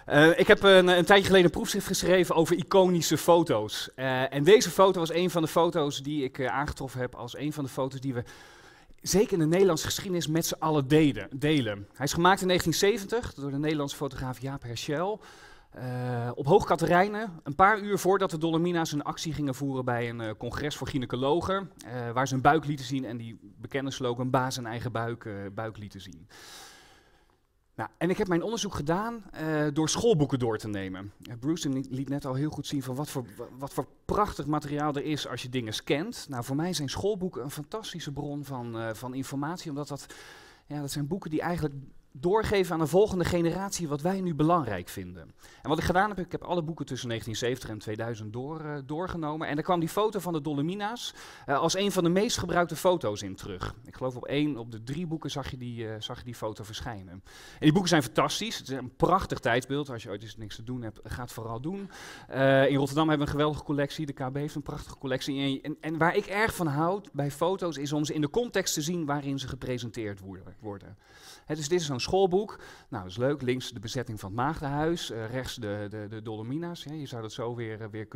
Ik heb een tijdje geleden een proefschrift geschreven over iconische foto's. En deze foto was een van de foto's die ik aangetroffen heb als een van de foto's die we zeker in de Nederlandse geschiedenis met z'n allen delen. Hij is gemaakt in 1970 door de Nederlandse fotograaf Jaap Herschel. Op Hoog Catharijne, een paar uur voordat de Dolomina's een actie gingen voeren bij een congres voor gynaecologen. Waar ze hun buik lieten zien en die bekende slogan baas en eigen buik lieten zien. Nou, en ik heb mijn onderzoek gedaan door schoolboeken door te nemen. Bruce liet net al heel goed zien van wat voor prachtig materiaal er is als je dingen scant. Nou, voor mij zijn schoolboeken een fantastische bron van informatie, omdat dat zijn boeken die eigenlijk doorgeven aan de volgende generatie wat wij nu belangrijk vinden. En wat ik gedaan heb, ik heb alle boeken tussen 1970 en 2000 doorgenomen. En daar kwam die foto van de Dolomina's als een van de meest gebruikte foto's in terug. Ik geloof op de 3 boeken zag je die foto verschijnen. En die boeken zijn fantastisch. Het is een prachtig tijdsbeeld. Als je ooit eens niks te doen hebt, ga het vooral doen. In Rotterdam hebben we een geweldige collectie. De KB heeft een prachtige collectie. En waar ik erg van houd bij foto's is om ze in de context te zien waarin ze gepresenteerd worden. Dus dit is zo'n schoolboek. Nou, dat is leuk. Links de bezetting van het Maagdenhuis. Rechts de Dolomina's. Je zou dat zo weer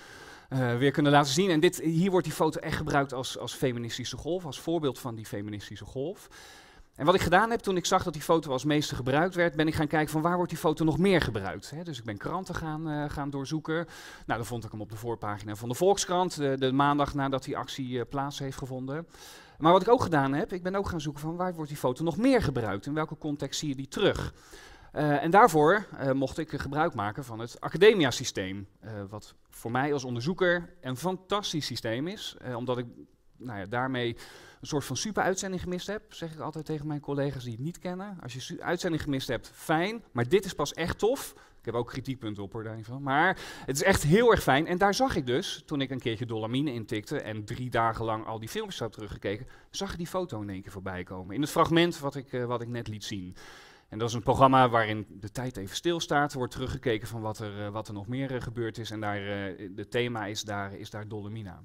kunnen laten zien. En hier wordt die foto echt gebruikt als feministische golf. Als voorbeeld van die feministisge golf. En wat ik gedaan heb toen ik zag dat die foto als meeste gebruikt werd, ben ik gaan kijken van waar wordt die foto nog meer gebruikt. Dus ik ben kranten gaan doorzoeken. Nou, dan vond ik hem op de voorpagina van de Volkskrant, de maandag nadat die actie plaats heeft gevonden. Maar wat ik ook gedaan heb, ik ben ook gaan zoeken van waar wordt die foto nog meer gebruikt. In welke context zie je die terug? En daarvoor mocht ik gebruik maken van het Academia-systeem. Wat voor mij als onderzoeker een fantastisch systeem is. Omdat ik daarmee een soort van super-uitzending gemist heb, zeg ik altijd tegen mijn collega's die het niet kennen. Als je uitzending gemist hebt, fijn, maar dit is pas echt tof. Ik heb ook kritiekpunten op hoor, daar niet van. Maar het is echt heel erg fijn. En daar zag ik dus, toen ik een keertje Dolomiне intikte en 3 dagen lang al die filmpjes had teruggekeken, zag ik die foto in één keer voorbij komen. In het fragment wat ik net liet zien. En dat is een programma waarin de tijd even stilstaat. Er wordt teruggekeken van wat er nog meer gebeurd is. En de thema is daar Dolomina.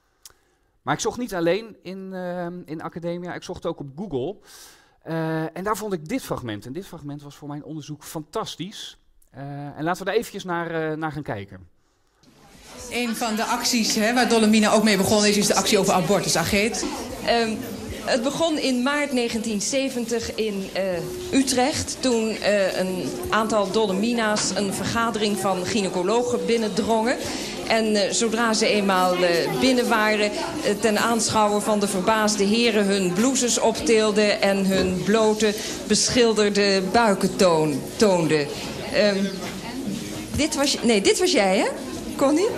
Maar ik zocht niet alleen in Academia, ik zocht ook op Google. En daar vond ik dit fragment. En dit fragment was voor mijn onderzoek fantastisch. En laten we daar eventjes naar gaan kijken. Een van de acties waar Dolomina ook mee begonnen is de actie over abortus. Ageet? Het begon in maart 1970 in Utrecht. Toen een aantal Dolomina's een vergadering van gynaecologen binnendrongen. En zodra ze eenmaal binnen waren, ten aanschouwen van de verbaasde heren hun blouses optilden en hun blote beschilderde buiken toonden. Dit was jij, hè, Connie?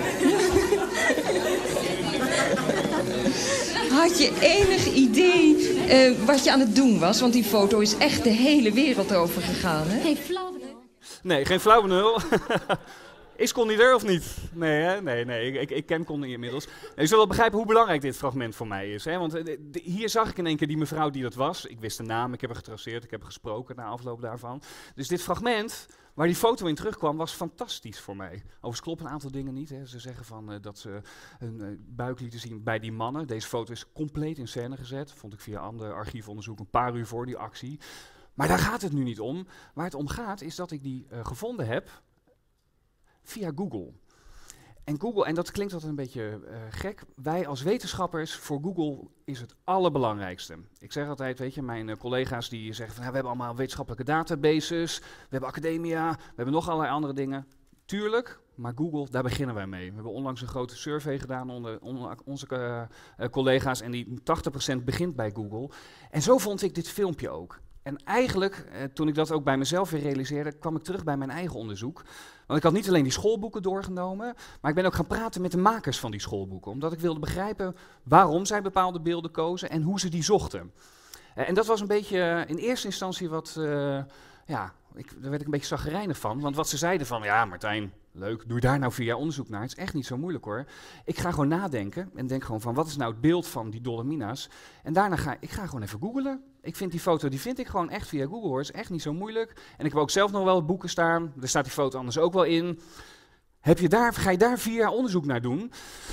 Had je enig idee wat je aan het doen was? Want die foto is echt de hele wereld over gegaan, hè? Geen flauw benul. Nee, geen flauw benul. Is Connie er of niet? Nee, hè? Nee. Ik ken Connie inmiddels. Je zult wel begrijpen hoe belangrijk dit fragment voor mij is. Hè? Want hier zag ik in één keer die mevrouw die dat was. Ik wist de naam, ik heb haar getraceerd, ik heb haar gesproken na afloop daarvan. Dus dit fragment, waar die foto in terugkwam, was fantastisch voor mij. Overigens kloppen een aantal dingen niet. Hè. Ze zeggen dat ze hun buik lieten zien bij die mannen. Deze foto is compleet in scène gezet. Vond ik via ander archiefonderzoek een paar uur voor die actie. Maar daar gaat het nu niet om. Waar het om gaat is dat ik die gevonden heb via Google. En dat klinkt altijd een beetje gek. Wij als wetenschappers, voor Google is het allerbelangrijkste. Ik zeg altijd, weet je, mijn collega's die zeggen van, we hebben allemaal wetenschappelijke databases, we hebben Academia, we hebben nog allerlei andere dingen. Tuurlijk, maar Google, daar beginnen wij mee. We hebben onlangs een grote survey gedaan onder onze collega's en die 80% begint bij Google. En zo vond ik dit filmpje ook. En eigenlijk, toen ik dat ook bij mezelf weer realiseerde, kwam ik terug bij mijn eigen onderzoek. Want ik had niet alleen die schoolboeken doorgenomen, maar ik ben ook gaan praten met de makers van die schoolboeken. Omdat ik wilde begrijpen waarom zij bepaalde beelden kozen en hoe ze die zochten. En dat was een beetje in eerste instantie daar werd ik een beetje chagrijnig van. Want wat ze zeiden van, ja Martijn, leuk, doe daar nou 4 jaar onderzoek naar. Het is echt niet zo moeilijk hoor. Ik ga gewoon nadenken en denk gewoon van, wat is nou het beeld van die Dolomina's? En daarna ga ik gewoon even googlen. Ik vind die foto, die vind ik gewoon echt via Google hoor. Het is echt niet zo moeilijk. En ik heb ook zelf nog wel boeken staan. Er staat die foto anders ook wel in. Ga je daar 4 jaar onderzoek naar doen?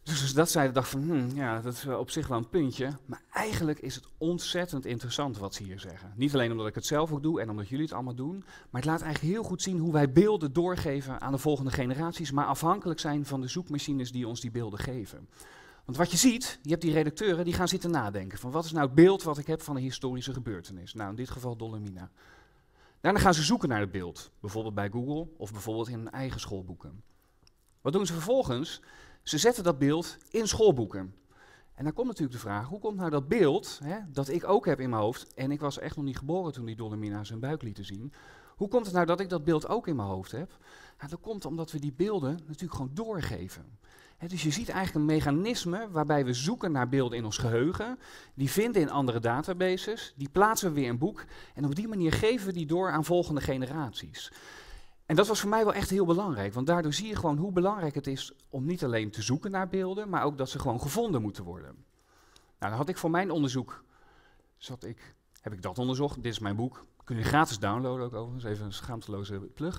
Dus als dat zei, dacht van, ja, dat is op zich wel een puntje. Maar eigenlijk is het ontzettend interessant wat ze hier zeggen. Niet alleen omdat ik het zelf ook doe en omdat jullie het allemaal doen. Maar het laat eigenlijk heel goed zien hoe wij beelden doorgeven aan de volgende generaties. Maar afhankelijk zijn van de zoekmachines die ons die beelden geven. Want wat je ziet, je hebt die redacteuren die gaan zitten nadenken. Van wat is nou het beeld wat ik heb van een historische gebeurtenis? Nou, in dit geval Dolomiina. Daarna gaan ze zoeken naar het beeld. Bijvoorbeeld bij Google of bijvoorbeeld in hun eigen schoolboeken. Wat doen ze vervolgens? Ze zetten dat beeld in schoolboeken. En dan komt natuurlijk de vraag, hoe komt nou dat beeld, dat ik ook heb in mijn hoofd, en ik was echt nog niet geboren toen die Dolomiina zijn buik lieten zien, hoe komt het nou dat ik dat beeld ook in mijn hoofd heb? Nou, dat komt omdat we die beelden natuurlijk gewoon doorgeven. Dus je ziet eigenlijk een mechanisme waarbij we zoeken naar beelden in ons geheugen, die vinden in andere databases, die plaatsen we weer in een boek, en op die manier geven we die door aan volgende generaties. En dat was voor mij wel echt heel belangrijk, want daardoor zie je gewoon hoe belangrijk het is om niet alleen te zoeken naar beelden, maar ook dat ze gewoon gevonden moeten worden. Nou, dan had ik voor mijn onderzoek, heb ik dat onderzocht, dit is mijn boek, kun je gratis downloaden ook overigens, even een schaamteloze plug.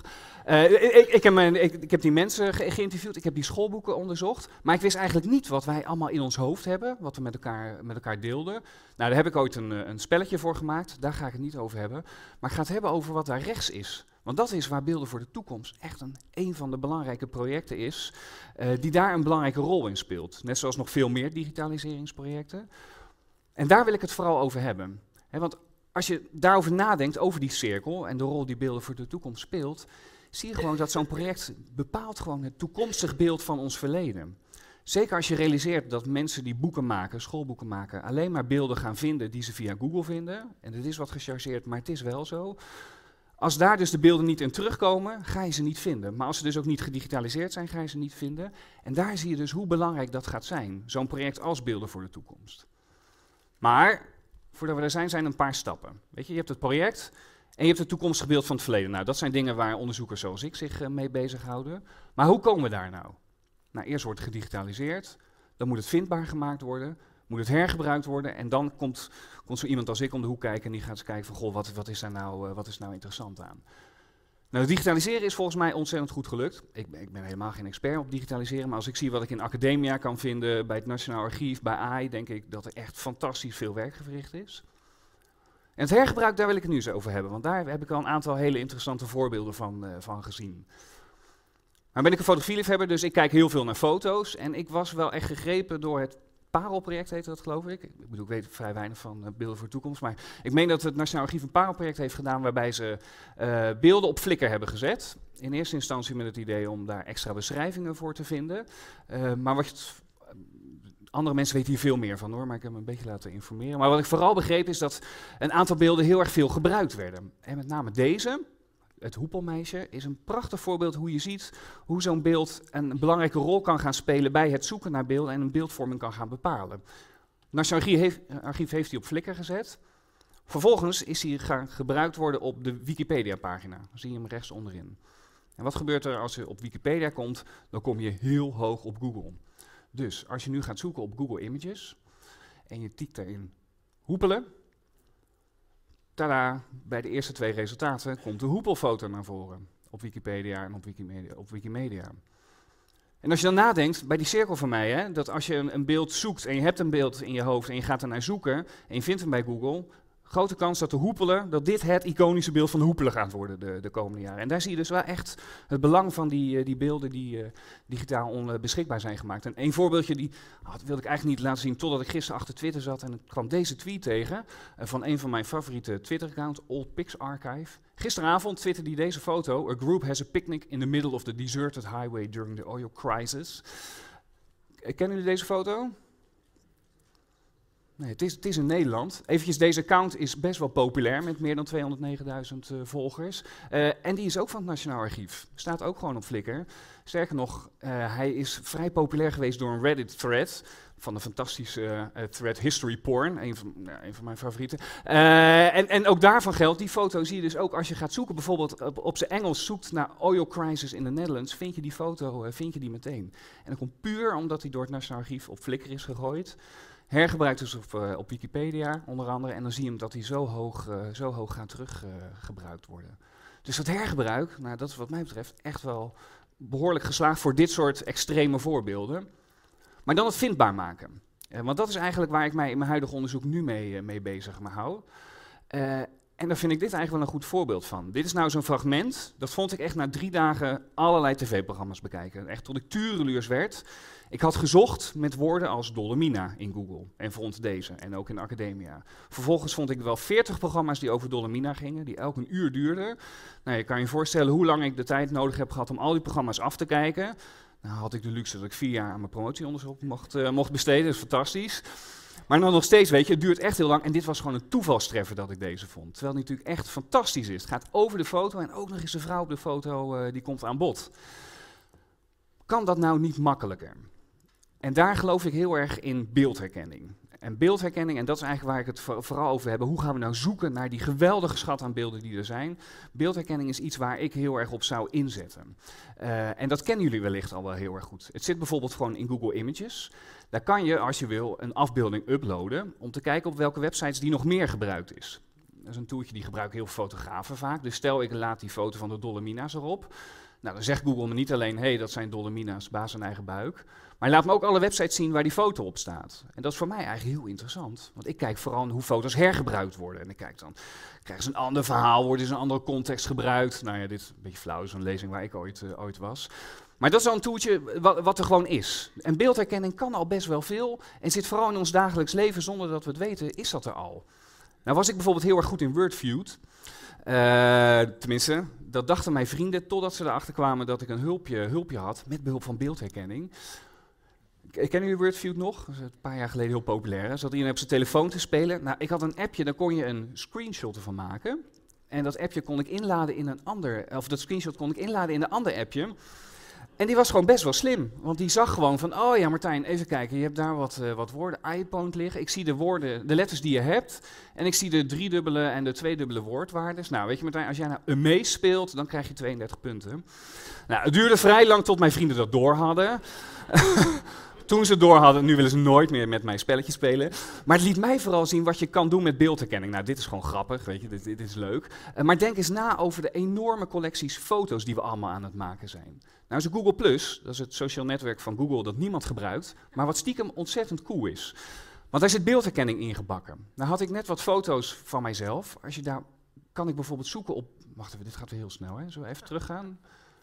Ik heb die mensen geïnterviewd, ik heb die schoolboeken onderzocht, maar ik wist eigenlijk niet wat wij allemaal in ons hoofd hebben, wat we met elkaar deelden. Nou, daar heb ik ooit een spelletje voor gemaakt, daar ga ik het niet over hebben, maar ik ga het hebben over wat daar rechts is. Want dat is waar Beelden voor de Toekomst echt een van de belangrijke projecten is, die daar een belangrijke rol in speelt. Net zoals nog veel meer digitaliseringsprojecten. En daar wil ik het vooral over hebben. Want als je daarover nadenkt, over die cirkel en de rol die Beelden voor de Toekomst speelt, zie je gewoon dat zo'n project bepaalt gewoon het toekomstig beeld van ons verleden. Zeker als je realiseert dat mensen die boeken maken, schoolboeken maken, alleen maar beelden gaan vinden die ze via Google vinden. En het is wat gechargeerd, maar het is wel zo. Als daar dus de beelden niet in terugkomen, ga je ze niet vinden. Maar als ze dus ook niet gedigitaliseerd zijn, ga je ze niet vinden. En daar zie je dus hoe belangrijk dat gaat zijn. Zo'n project als Beelden voor de Toekomst. Maar, voordat we daar zijn een paar stappen. Weet je hebt het project en je hebt het toekomstig beeld van het verleden. Nou, dat zijn dingen waar onderzoekers zoals ik zich mee bezighouden. Maar hoe komen we daar nou? Nou, eerst wordt het gedigitaliseerd. Dan moet het vindbaar gemaakt worden. Moet het hergebruikt worden en dan komt zo iemand als ik om de hoek kijken en die gaat eens kijken van, goh, wat is nou interessant aan? Nou, het digitaliseren is volgens mij ontzettend goed gelukt. Ik ben helemaal geen expert op digitaliseren, maar als ik zie wat ik in academia kan vinden, bij het Nationaal Archief, bij AI, denk ik dat er echt fantastisch veel werk verricht is. En het hergebruik, daar wil ik het nu eens over hebben, want daar heb ik al een aantal hele interessante voorbeelden van gezien. Maar ben ik een fotografieliefhebber, dus ik kijk heel veel naar foto's en ik was wel echt gegrepen door het Parelproject heette dat, geloof ik. Ik bedoel, ik weet vrij weinig van Beelden voor de Toekomst, maar ik meen dat het Nationaal Archief een Parelproject heeft gedaan waarbij ze beelden op Flickr hebben gezet. In eerste instantie met het idee om daar extra beschrijvingen voor te vinden. Maar andere mensen weten hier veel meer van hoor, maar ik heb me een beetje laten informeren. Maar wat ik vooral begreep is dat een aantal beelden heel erg veel gebruikt werden. En met name deze, het hoepelmeisje, is een prachtig voorbeeld hoe je ziet hoe zo'n beeld een belangrijke rol kan gaan spelen bij het zoeken naar beelden en een beeldvorming kan gaan bepalen. Het Nationaal Archief heeft die op Flickr gezet. Vervolgens is die gaan gebruikt worden op de Wikipedia-pagina. Dan zie je hem rechts onderin. En wat gebeurt er als je op Wikipedia komt? Dan kom je heel hoog op Google. Dus als je nu gaat zoeken op Google Images en je typt daarin hoepelen, tada, bij de eerste 2 resultaten komt de hoepelfoto naar voren op Wikipedia en op Wikimedia. En als je dan nadenkt, bij die cirkel van mij, dat als je een beeld zoekt en je hebt een beeld in je hoofd en je gaat ernaar zoeken en je vindt hem bij Google, grote kans dat de hoepelen, dat dit het iconische beeld van de hoepelen gaat worden de komende jaren. En daar zie je dus wel echt het belang van die beelden die digitaal beschikbaar zijn gemaakt. En een voorbeeldje, dat wilde ik eigenlijk niet laten zien totdat ik gisteren achter Twitter zat en ik kwam deze tweet tegen van een van mijn favoriete Twitter-accounts, Old Pics Archive. Gisteravond twitterde hij deze foto: A group has a picnic in the middle of the deserted highway during the oil crisis. Kennen jullie deze foto? Nee, het is in Nederland. Eventjes, deze account is best wel populair met meer dan 209.000 volgers. En die is ook van het Nationaal Archief. Staat ook gewoon op Flickr. Sterker nog, hij is vrij populair geweest door een Reddit-thread van de fantastische thread History Porn, een van mijn favorieten. En ook daarvan geldt, die foto zie je dus ook als je gaat zoeken, bijvoorbeeld op zijn Engels zoekt naar oil crisis in the Netherlands, vind je die foto meteen. En dat komt puur omdat hij door het Nationaal Archief op Flickr is gegooid. Hergebruikt dus op Wikipedia onder andere. En dan zie je hem dat hij zo hoog gaat teruggebruikt worden. Dus dat hergebruik, nou, dat is wat mij betreft echt wel behoorlijk geslaagd voor dit soort extreme voorbeelden. Maar dan het vindbaar maken. Want dat is eigenlijk waar ik mij in mijn huidige onderzoek nu mee bezig hou. En daar vind ik dit eigenlijk wel een goed voorbeeld van. Dit is nou zo'n fragment, dat vond ik echt na 3 dagen allerlei tv-programma's bekijken. Echt tot ik tureluurs werd. Ik had gezocht met woorden als Dolomina in Google en vond deze en ook in Academia. Vervolgens vond ik wel 40 programma's die over Dolomina gingen, die elk een uur duurden. Nou, je kan je voorstellen hoe lang ik de tijd nodig heb gehad om al die programma's af te kijken. Nou had ik de luxe dat ik 4 jaar aan mijn promotieonderzoek mocht besteden, dat is fantastisch. Maar dan nog steeds, weet je, het duurt echt heel lang. En dit was gewoon een toevalstreffer dat ik deze vond. Terwijl het natuurlijk echt fantastisch is. Het gaat over de foto en ook nog eens de vrouw op de foto die komt aan bod. Kan dat nou niet makkelijker? En daar geloof ik heel erg in beeldherkenning. En beeldherkenning, en dat is eigenlijk waar ik het vooral over heb. Hoe gaan we nou zoeken naar die geweldige schat aan beelden die er zijn? Beeldherkenning is iets waar ik heel erg op zou inzetten. En dat kennen jullie wellicht al wel heel erg goed. Het zit bijvoorbeeld gewoon in Google Images. Daar kan je, als je wil, een afbeelding uploaden om te kijken op welke websites die nog meer gebruikt is. Dat is een tooltje die gebruiken heel veel fotografen vaak. Dus stel ik laat die foto van de Dolomina's erop. Nou, dan zegt Google me niet alleen, hey, dat zijn Dolomina's, baas en eigen buik. Maar hij laat me ook alle websites zien waar die foto op staat. En dat is voor mij eigenlijk heel interessant. Want ik kijk vooral hoe foto's hergebruikt worden. En ik kijk dan, krijgen ze een ander verhaal, wordt in een andere context gebruikt. Nou ja, dit is een beetje flauw, zo'n lezing waar ik ooit was. Maar dat is al een toeltje wat er gewoon is. En beeldherkenning kan al best wel veel. En zit vooral in ons dagelijks leven, zonder dat we het weten, is dat er al. Nou was ik bijvoorbeeld heel erg goed in Wordfeud. Tenminste, dat dachten mijn vrienden totdat ze erachter kwamen dat ik een hulpje had met behulp van beeldherkenning. Kennen jullie Wordfeud nog? Dat is een paar jaar geleden heel populair. Hè? Zat iedereen op zijn telefoon te spelen. Nou, ik had een appje, daar kon je een screenshot ervan maken. En dat appje kon ik inladen in een ander, of dat screenshot kon ik inladen in een ander appje. En die was gewoon best wel slim, want die zag gewoon van, oh ja Martijn, even kijken, je hebt daar wat woorden, iPoint liggen. Ik zie de letters die je hebt en ik zie de 3-dubbele en de 2-dubbele woordwaardes. Nou, weet je Martijn, als jij nou Amaze speelt, dan krijg je 32 punten. Nou, het duurde vrij lang tot mijn vrienden dat door hadden. Toen ze het door hadden, nu willen ze nooit meer met mij spelletjes spelen. Maar het liet mij vooral zien wat je kan doen met beeldherkenning. Nou, dit is gewoon grappig, weet je, dit is leuk. Maar denk eens na over de enorme collecties foto's die we allemaal aan het maken zijn. Nou is Google+, dat is het sociaal netwerk van Google dat niemand gebruikt, maar wat stiekem ontzettend cool is. Want daar zit beeldherkenning in gebakken. Nou had ik net wat foto's van mijzelf. Als je daar, kan ik bijvoorbeeld zoeken op, wacht even, dit gaat weer heel snel, hè? Zullen we even teruggaan?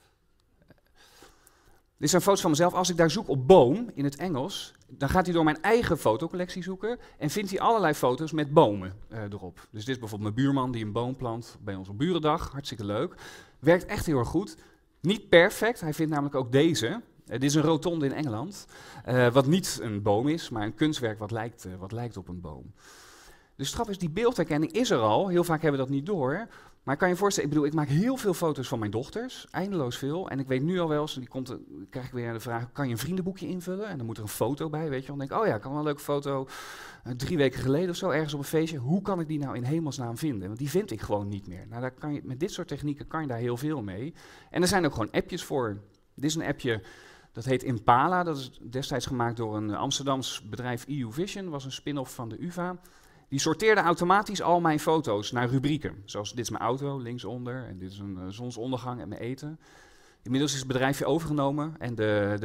Dit zijn foto's van mezelf. Als ik daar zoek op boom in het Engels, dan gaat hij door mijn eigen fotocollectie zoeken en vindt hij allerlei foto's met bomen erop. Dus dit is bijvoorbeeld mijn buurman die een boom plant bij onze burendag. Hartstikke leuk. Werkt echt heel erg goed. Niet perfect, hij vindt namelijk ook deze. Dit is een rotonde in Engeland, wat niet een boom is, maar een kunstwerk wat lijkt op een boom. De straf is, die beeldherkenning is er al, heel vaak hebben we dat niet door. Maar kan je je voorstellen, ik maak heel veel foto's van mijn dochters, eindeloos veel. En ik weet nu al wel eens, krijg ik weer de vraag, kan je een vriendenboekje invullen? En dan moet er een foto bij, weet je wel. Dan denk ik, oh ja, ik kan wel een leuke foto, 3 weken geleden of zo, ergens op een feestje. Hoe kan ik die nou in hemelsnaam vinden? Want die vind ik gewoon niet meer. Nou, met dit soort technieken kan je daar heel veel mee. En er zijn ook gewoon appjes voor. Dit is een appje, dat heet Impala. Dat is destijds gemaakt door een Amsterdams bedrijf EU Vision, was een spin-off van de UvA. Die sorteerde automatisch al mijn foto's naar rubrieken. Zoals dit is mijn auto, linksonder, en dit is een zonsondergang en mijn eten. Inmiddels is het bedrijfje overgenomen en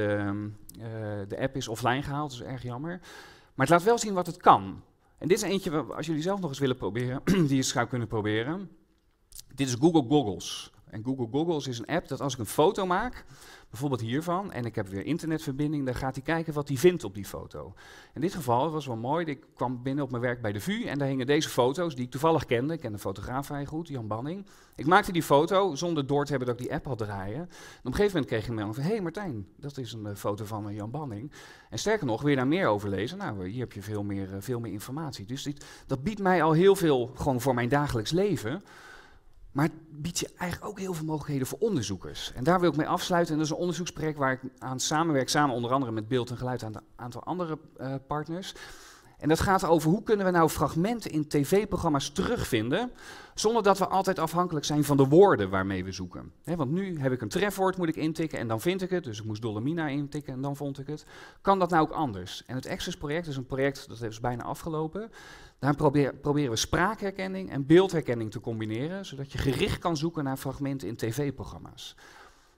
de app is offline gehaald, dat is erg jammer. Maar het laat wel zien wat het kan. En dit is eentje, als jullie zelf nog eens willen proberen, die je zou kunnen proberen. Dit is Google Goggles. En Google Goggles is een app dat als ik een foto maak, bijvoorbeeld hiervan, en ik heb weer internetverbinding, dan gaat hij kijken wat hij vindt op die foto. In dit geval was wel mooi, ik kwam binnen op mijn werk bij de VU en daar hingen deze foto's die ik toevallig kende. Ik ken de fotograaf vrij goed, Jan Banning. Ik maakte die foto zonder door te hebben dat ik die app had draaien. En op een gegeven moment kreeg ik een melding van, hey Martijn, dat is een foto van Jan Banning. En sterker nog, wil je daar meer over lezen? Nou, hier heb je veel meer informatie. Dus dat biedt mij al heel veel gewoon voor mijn dagelijks leven. Maar het biedt je eigenlijk ook heel veel mogelijkheden voor onderzoekers. En daar wil ik mee afsluiten. En dat is een onderzoeksproject waar ik aan samenwerk, samen onder andere met Beeld en Geluid aan een aantal andere partners. En dat gaat over hoe kunnen we nou fragmenten in tv-programma's terugvinden, zonder dat we altijd afhankelijk zijn van de woorden waarmee we zoeken. Want nu heb ik een trefwoord, moet ik intikken en dan vind ik het. Dus ik moest Dolomina intikken en dan vond ik het. Kan dat nou ook anders? En het Access-project is een project, dat is bijna afgelopen. Daar proberen we spraakherkenning en beeldherkenning te combineren, zodat je gericht kan zoeken naar fragmenten in tv-programma's.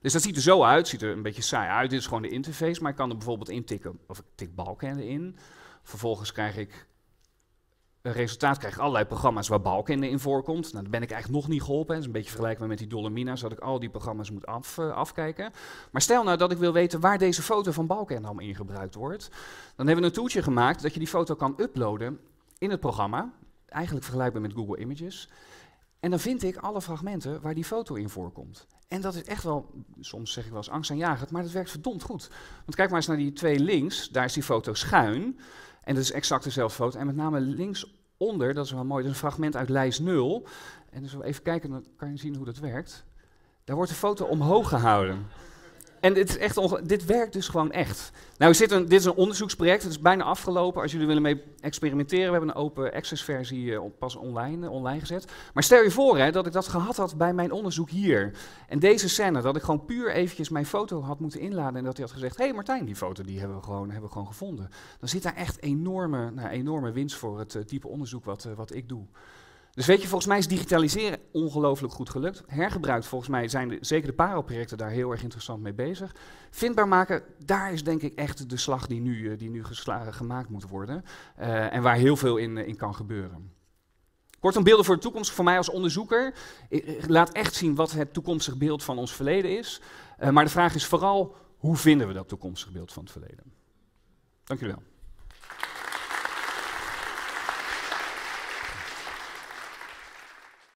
Dus dat ziet er zo uit, ziet er een beetje saai uit. Dit is gewoon de interface, maar ik kan er bijvoorbeeld intikken, of ik tik Balkenende in. Vervolgens krijg ik een resultaat, krijg ik allerlei programma's waar Balkenende in voorkomt. Nou, dan ben ik eigenlijk nog niet geholpen. Dat is een beetje vergelijkbaar met die Dolomina's, dat ik al die programma's moet afkijken. Maar stel nou dat ik wil weten waar deze foto van Balkenende allemaal in gebruikt wordt. Dan hebben we een tooltje gemaakt dat je die foto kan uploaden in het programma. Eigenlijk vergelijkbaar met Google Images. En dan vind ik alle fragmenten waar die foto in voorkomt. En dat is echt wel, soms zeg ik wel eens angstaanjagend, maar dat werkt verdomd goed. Want kijk maar eens naar die twee links, daar is die foto schuin. En dat is exact dezelfde foto. En met name linksonder, dat is wel mooi, dat is een fragment uit lijst 0. En dus even kijken, dan kan je zien hoe dat werkt. Daar wordt de foto omhoog gehouden. En dit is echt dit werkt dus gewoon echt. Nou, dit is een onderzoeksproject, het is bijna afgelopen. Als jullie willen mee experimenteren, we hebben een open access versie pas online gezet. Maar stel je voor dat ik dat gehad had bij mijn onderzoek hier. En deze scène, dat ik gewoon puur eventjes mijn foto had moeten inladen en dat hij had gezegd, hé Martijn, die foto die hebben we gewoon gevonden. Dan zit daar echt enorme winst voor het type onderzoek wat ik doe. Dus weet je, volgens mij is digitaliseren ongelooflijk goed gelukt. Hergebruikt, volgens mij zijn zeker de Parel-projecten daar heel erg interessant mee bezig. Vindbaar maken, daar is denk ik echt de slag die nu gemaakt moet worden. En waar heel veel in kan gebeuren. Kortom, beelden voor de toekomst, voor mij als onderzoeker, laat echt zien wat het toekomstig beeld van ons verleden is. Maar de vraag is vooral, hoe vinden we dat toekomstig beeld van het verleden? Dank jullie wel.